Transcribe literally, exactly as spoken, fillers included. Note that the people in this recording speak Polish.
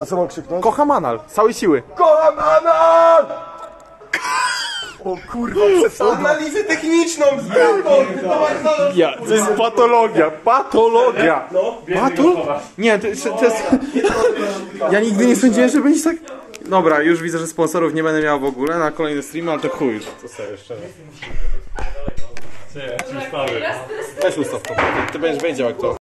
A co mam krzyknąć? Kocham anal, z całej siły. Kocham anal! O kurwa, analizę techniczną z Ja, to jest patologia, patologia. No, Patul? Nie, to, jest- to jest... Ja nigdy nie sądziłem, że będzie tak... Dobra, już widzę, że sponsorów nie będę miał w ogóle na kolejny stream, ale to chuj. To serio, szczerze. Weź ustaw to. Ty będziesz wiedział jak to.